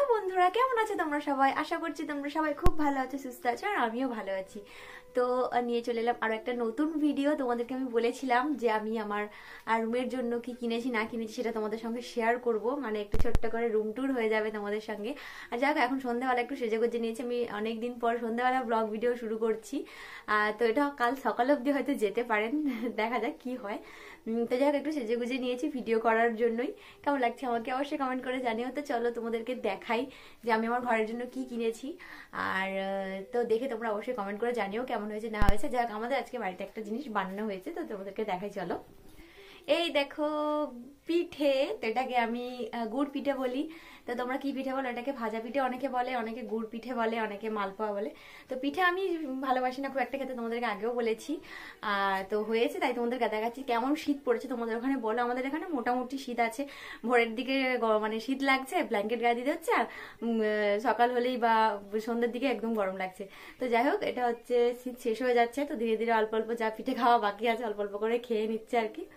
বন্ধুরা, কেমন আছো তোমরা সবাই? আশা করছি তোমরা সবাই খুব ভালো আছো, সুস্থ আছো, আর আমিও ভালো আছি। তো নিয়ে চলে এলাম আরো একটা নতুন ভিডিও। তোমাদেরকে আমি বলেছিলাম যে আমি আমার রুমের জন্য কি কিনেছি না কিনেছি সেটা তোমাদের সঙ্গে শেয়ার করব, মানে একটু ছোট্ট করে রুম ট্যুর হয়ে যাবে তোমাদের সঙ্গে। আর যাক, এখন সন্ধ্যাবেলা একটু সেজেগুজে নিয়েছি, আমি অনেকদিন পর সন্ধ্যাবেলা ব্লগ ভিডিও শুরু করছি। তো এটা কাল সকাল অবধি হয়তো যেতে পারেন, দেখা যাক কি হয়। তো যাই হোক, একটু সেজেগুজে নিয়েছি ভিডিও করার জন্যই। কেমন লাগছে আমাকে অবশ্যই কমেন্ট করে জানিও। তো চলো তোমাদেরকে দেখাই যে আমি আমার ঘরের জন্য কি কিনেছি। আর তো দেখে তোমরা অবশ্যই কমেন্ট করে জানিও কেমন হয়েছে না হয়েছে। যাক, আমাদের আজকে বাড়িতে একটা জিনিস বানানো হয়েছে, তো তোমাদেরকে দেখাই চলো। এই দেখো পিঠে, তো এটাকে আমি গুড় পিঠে বলি। তো তোমরা কি পিঠে বলো? এটাকে ভাজা পিঠে অনেকে বলে, অনেকে গুড় পিঠে বলে, অনেকে মালপোয়া বলে। তো পিঠে আমি ভালোবাসি না খুব একটা খেতে, তোমাদেরকে আগেও বলেছি। তো হয়েছে, তাই তোমাদেরকে দেখাচ্ছি। কেমন শীত পড়েছে তোমাদের ওখানে বলো? আমাদের এখানে মোটামুটি শীত আছে। ভোরের দিকে মানে শীত লাগছে, ব্ল্যাঙ্কেট গায়ে দিতে হচ্ছে, আর সকাল হলেই বা সন্ধ্যের দিকে একদম গরম লাগছে। তো যাই হোক, এটা হচ্ছে শীত শেষ হয়ে যাচ্ছে, তো ধীরে ধীরে অল্প অল্প যা পিঠে খাওয়া বাকি আছে অল্প অল্প করে খেয়ে নিচ্ছে আর কি।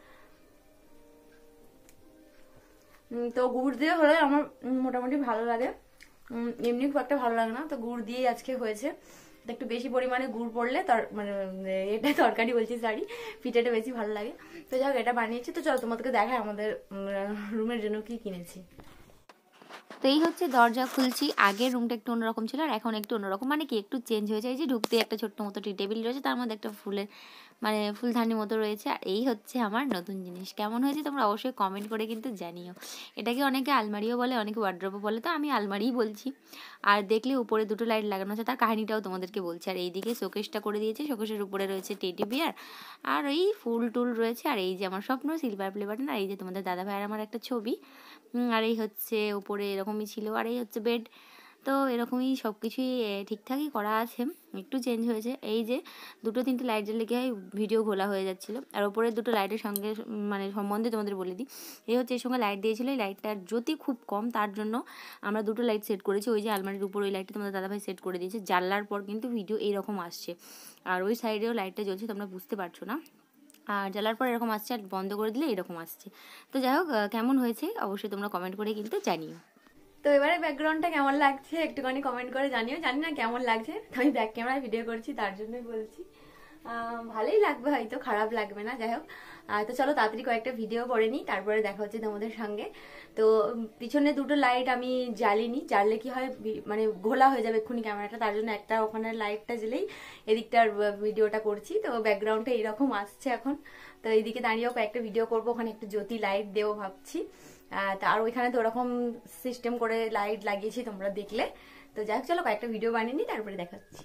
তো গুড় দিয়ে হলে আমার মোটামুটি ভালো লাগে, এমনি খুব একটা ভালো লাগে না। তো গুড় দিয়েই আজকে হয়েছে। একটু বেশি পরিমাণে গুড় পড়লে মানে এটা তরকারি বলছি, সরি, পিঠাটা বেশি ভালো লাগে। তো যাই হোক, এটা বানিয়েছি। তো চলো তোমাদেরকে দেখাই আমাদের রুমের জন্য কি কিনেছি। তো এই হচ্ছে দরজা খুলছি। আগের রুমটা একটু অন্যরকম ছিল, আর এখন একটু অন্যরকম, মানে কি একটু চেঞ্জ হয়েছে। এই যে ঢুকতে একটা ছোট্ট মতো টি টেবিল রয়েছে, তার মধ্যে একটা ফুলের মানে ফুলদানির মতো রয়েছে। আর এই হচ্ছে আমার নতুন জিনিস। কেমন হয়েছে তোমরা অবশ্যই কমেন্ট করে কিন্তু জানিও। এটাকে অনেকে আলমারিও বলে, অনেকে ওয়ার্ড্রোবও বলে, তো আমি আলমারিই বলছি। আর দেখলে উপরে দুটো লাইট লাগানো আছে, তার কাহিনিটাও তোমাদেরকে বলছি। আর এইদিকে শোকেসটা করে দিয়েছে, শোকেসের উপরে রয়েছে টেডি বিয়ার, আর এই ফুল টুল রয়েছে। আর এই যে আমার স্বপ্ন সিলভার প্লে বাটন, আর এই যে তোমাদের দাদা ভাইয়ের আমার একটা ছবি। আর এই হচ্ছে উপরে এরকমই ছিল, আর এই হচ্ছে বেড। তো এরকমই সব কিছুই ঠিকঠাকই করা আছে, একটু চেঞ্জ হয়েছে। এই যে দুটো তিনটে লাইট জ্বলে গিয়ে ভিডিও ঘোলা হয়ে যাচ্ছিলো। আর ওপরে দুটো লাইটের সঙ্গে মানে সম্বন্ধে তোমাদের বলে দিই, এই হচ্ছে এর সঙ্গে লাইট দিয়েছিল। এই লাইটটার জ্যোতি খুব কম, তার জন্য আমরা দুটো লাইট সেট করেছি। ওই যে আলমারির উপর ওই লাইটটা তোমাদের দাদাভাই সেট করে দিয়েছে। জ্বালার পর কিন্তু ভিডিও এইরকম আসছে, আর ওই সাইডেও লাইটটা জ্বলছে, তোমরা বুঝতে পারছো না। আর জ্বালার পর এরকম আসছে, আর বন্ধ করে দিলে এরকম আসছে। তো যাই হোক, কেমন হয়েছে অবশ্যই তোমরা কমেন্ট করে কিন্তু জানিও। তো এবারে ব্যাকগ্রাউন্ডটা কেমন লাগছে একটুখানি কমেন্ট করে জানিও। জানি না কেমন লাগছে, তো আমি ব্যাক ক্যামেরায় ভিডিও করছি তার জন্যই বলছি। ভালোই লাগবে হয়তো, খারাপ লাগবে না। যাই হোক, তো চলো তাড়াতাড়ি কয়েকটা ভিডিও করে নিই, তারপরে দেখা হচ্ছে তোমাদের সঙ্গে। তো পিছনে দুটো লাইট আমি জ্বালিনি, জ্বাললে কি হয় মানে ঘোলা হয়ে যাবে এক্ষুনি ক্যামেরাটা, তার জন্য একটা ওখানে লাইটটা জ্বেলেই এদিকটার ভিডিওটা করছি। তো ব্যাকগ্রাউন্ডটা এইরকম আসছে এখন। তো এইদিকে দাঁড়িয়েও কয়েকটা ভিডিও করবো, ওখানে একটু জ্যোতি লাইট দেবো ভাবছি। আর ওইখানে তো ওরকম সিস্টেম করে লাইট লাগিয়েছি, তোমরা দেখলে। তো যাই হোক, চলো কয়েকটা ভিডিও বানিয়ে নিই, তারপরে দেখাচ্ছি।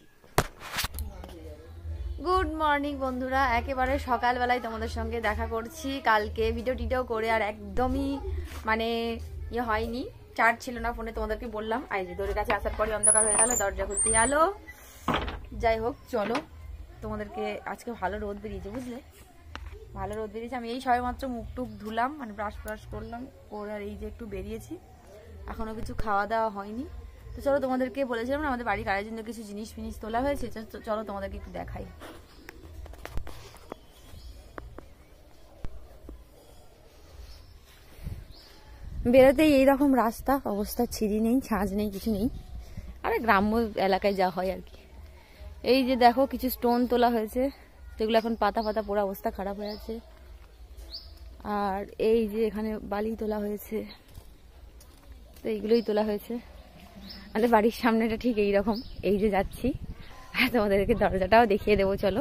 গুড মর্নিং বন্ধুরা, একেবারে সকালবেলায় তোমাদের সঙ্গে দেখা করছি। কালকে ভিডিও টিডিও করে আর একদমই মানে ইয়ে হয়নি, চার্জ ছিল না ফোনে, তোমাদেরকে বললাম। আর যে দড়ির কাছে আসার পরে অন্ধকার হয়ে গেল, দরজা খুলতে গেল। যাই হোক চলো, তোমাদেরকে আজকে ভালো রোদ বেরিয়েছে, বুঝলে, ভালো রোদ বেরিয়েছে। আমি এই সবেমাত্র মুখ টুক ধুলাম, মানে ব্রাশ করলাম ওর, আর এই যে একটু বেরিয়েছি, এখনো কিছু খাওয়া দাওয়া হয়নি। তো চলো, তোমাদেরকে বলেছিলাম না আমাদের বাড়ির কাজের জন্য কিছু জিনিস ফিনিস তোলা হয়েছে, চলো তোমাদেরকে একটু দেখাই। বেরোতেই এইরকম রাস্তা, অবস্থা ছিঁড়ি নেই, ছাঁচ নেই, কিছু নেই। আরে গ্রাম্য এলাকায় যা হয় আর কি। এই যে দেখো কিছু স্টোন তোলা হয়েছে, যেগুলো এখন পাতা পাতা পোড়া, অবস্থা খারাপ হয়ে আছে। আর এই যে এখানে বালি তোলা হয়েছে, তো এইগুলোই তোলা হয়েছে। আমাদের বাড়ির সামনেটা ঠিক এইরকম, এই যে যাচ্ছি। আর তোমাদেরকে দরজাটাও দেখিয়ে দেবো, চলো।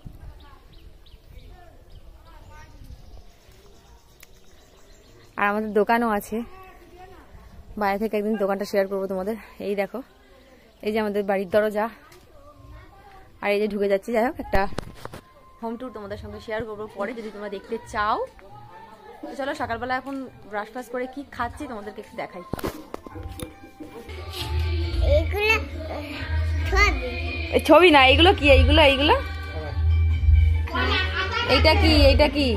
আর আমাদের দোকানও আছে, বাইরে থেকে একদিন দোকানটা শেয়ার করবো তোমাদের। এই দেখো, এই যে আমাদের বাড়ির দরজা, আর এই যে ঢুকে যাচ্ছি। যাই হোক, একটা হোম ট্যুর তোমাদের সঙ্গে শেয়ার করবো পরে, যদি তোমরা দেখতে চাও। তো চলো, সকালবেলা এখন ব্রাশ ফ্রাশ করে কি খাচ্ছি তোমাদেরকে একটু দেখাই। ছবি না, এগুলো কি? এইগুলো এইটা কি? এইটা কি?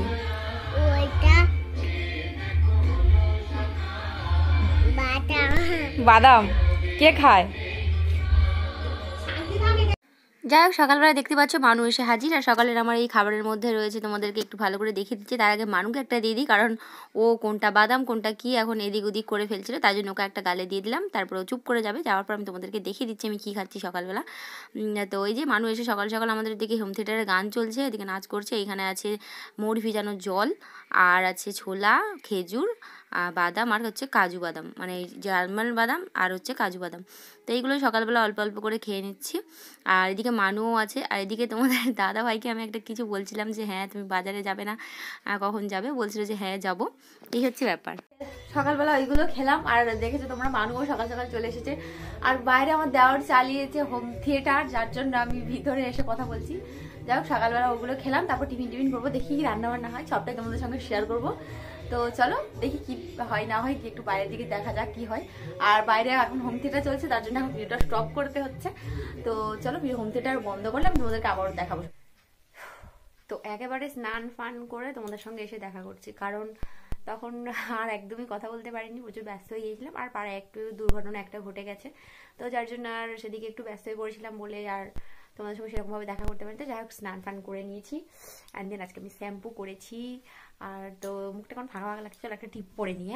বাদাম। কে খায়? যাই হোক, সকালবেলা দেখতে পাচ্ছ মানু এসে হাজির। আর সকালের আমার এই খাবারের মধ্যে রয়েছে, তোমাদেরকে একটু ভালো করে দেখিয়ে দিচ্ছি। তার আগে মানুকে একটা দিয়ে দিই, কারণ ও কোনটা বাদাম কোনটা কি এখন এদিক ওদিক করে ফেলছিল, তাই জন্য ওকে একটা গালে দিয়ে দিলাম। তারপর ও চুপ করে যাবে, যাওয়ার পর আমি তোমাদেরকে দেখিয়ে দিচ্ছি আমি কী খাচ্ছি সকালবেলা। তো ওই যে মানু এসে সকাল সকাল আমাদের এদিকে হোম থিয়েটারে গান চলছে, এদিকে নাচ করছে। এইখানে আছে মোড় ভিজানো জল, আর আছে ছোলা, খেজুর, বাদাম, আর হচ্ছে কাজু বাদাম, মানে জার্মান বাদাম আর হচ্ছে কাজু বাদাম। তো এইগুলো সকালবেলা অল্প অল্প করে খেয়ে নিচ্ছি। আর এদিকে মানুও আছে। আর এদিকে তোমাদের দাদা ভাইকে আমি একটা কিছু বলছিলাম যে হ্যাঁ তুমি বাজারে যাবে না, কখন যাবে, বলছিল যে হ্যাঁ যাবো। এই হচ্ছে ব্যাপার। সকালবেলা ওইগুলো খেলাম। আর দেখেছো তোমরা মানুও সকাল সকাল চলে এসেছে। আর বাইরে আমার দেওয়ার চালিয়েছে হোম থিয়েটার, যার জন্য আমি ভিতরে এসে কথা বলছি। যাই হোক, সকালবেলা ওগুলো খেলাম, তারপর টিফিন করবো, দেখি কি রান্না বান্না হয়, সবটাই তোমাদের সঙ্গে শেয়ার করবো। তো চলো দেখি কি হয় না হয়, একটু বাইরের দিকে দেখা যাক কি হয়। আর বাইরে এখন হোম থিয়েটার চলছে, তার জন্য এখন ভিডিওটা স্টপ করতে হচ্ছে। তো চলো হোম থিয়েটার বন্ধ করলে আমি তোমাদেরকে আবারও দেখাবো। তো একেবারে স্নান ফান করে তোমাদের সঙ্গে এসে দেখা করছি, কারণ তখন আর একদমই কথা বলতে পারিনি, প্রচুর ব্যস্ত হয়ে গিয়েছিলাম। আর পাড়ায় একটু দুর্ঘটনা একটা ঘটে গেছে, তো যার জন্য আর সেদিকে একটু ব্যস্ত হয়ে পড়েছিলাম বলে আর তোমাদের সঙ্গে সেরকমভাবে দেখা করতে পারি। তো যাই হোক, স্নান ফান করে নিয়েছি। অ্যান্ড দেন আজকে আমি শ্যাম্পু করেছি। আর তো মুখটা এখন ফাঁকা ফাঁকা লাগছে, একটা টিপ পরে নিয়ে।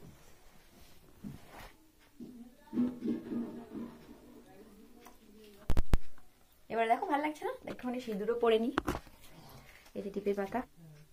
এবার দেখো ভালো লাগছে না, একটুখানি সিঁদুরও পরে নি, এই যে টিপের পাতা।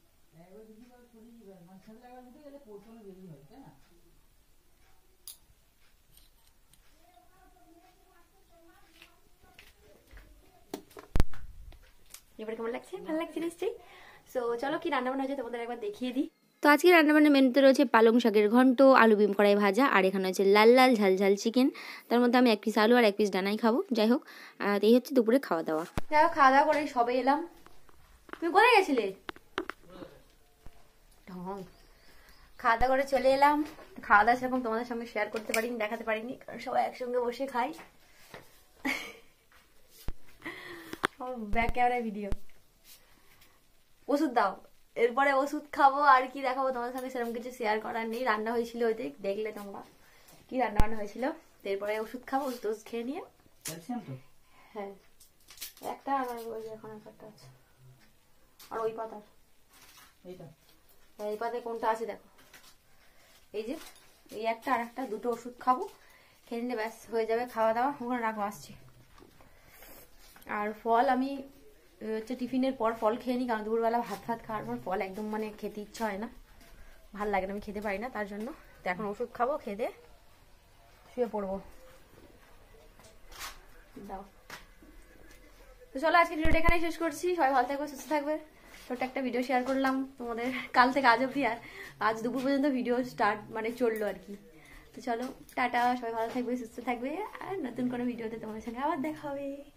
এবার কেমন লাগছে? ভালো লাগছে নিশ্চয়ই। সো চলো কি রান্না বান্না হয়েছে তোমাদের একবার দেখিয়ে দিই। তো আজকে রান্নাবান্নার মেনুতে রয়েছে পালং শাকের ঘন্ট, আলু বিম কড়াই ভাজা, আর এখানে হচ্ছে লাল লাল ঝাল ঝাল চিকেন। তার মধ্যে আমি এক পিস আলু আর এক পিস ডানাই খাবো। যাই হোক, এই হচ্ছে দুপুরে খাওয়া দাওয়া। যাই হোক, খাওয়া দাওয়া করে সবে এলাম। তুমি কোথায় গেছিলে? খাওয়া দাওয়া করে চলে এলাম। খাওয়া দাওয়া সেরকম তোমাদের সঙ্গে শেয়ার করতে পারিনি, দেখাতে পারিনি, কারণ সবাই একসঙ্গে বসে খাই। ব্যাক ক্যামেরায় ভিডিও। ওষুধ দাও, এরপরে ওষুধ খাবো। আর কি দেখাবো তোমাদের সঙ্গে, সেরকম কিছু শেয়ার করার নেই। রান্না হয়েছিল ওইতে, দেখলে তোমরা কি রান্না বান্না হয়েছিল। এরপরে ওষুধ খাবো, ওষুধ খেয়ে নিয়ে। হ্যাঁ, একটা আর এখন একটা আছে। আর ওই পাতার এই পাতায় কোনটা আছে দেখো, এই যে এই একটা আর একটা, দুটো ওষুধ খাবো, খেয়ে নিলে ব্যাস হয়ে যাবে খাওয়া দাওয়া। ওখানে রাখো, আসছি। আর ফল আমি হচ্ছে টিফিনের পর ফল খেয়ে নিই, কারণ দুপুরবেলা ভাত ফাত খাওয়ার পর ফল একদম মানে খেতে ইচ্ছা হয় না, ভাল লাগে না, আমি খেতে পারি না, তার জন্য। তো এখন ওষুধ খাবো, খেয়ে দিয়ে শুয়ে পড়বো। দাও। তো চলো আজকে ভিডিওটা এখানেই শেষ করছি। সবাই ভালো থাকবে, সুস্থ থাকবে। ছোট্ট একটা ভিডিও শেয়ার করলাম তোমাদের কাল থেকে আজ অবধি, আর আজ দুপুর পর্যন্ত ভিডিও স্টার্ট মানে চললো আর কি। তো চলো টাটা, সবাই ভালো থাকবে, সুস্থ থাকবে, আর নতুন কোনো ভিডিওতে তোমাদের সঙ্গে আবার দেখা হবে।